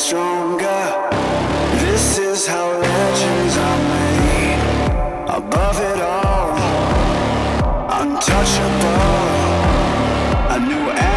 stronger. This is how legends are made. Above it all, untouchable. A new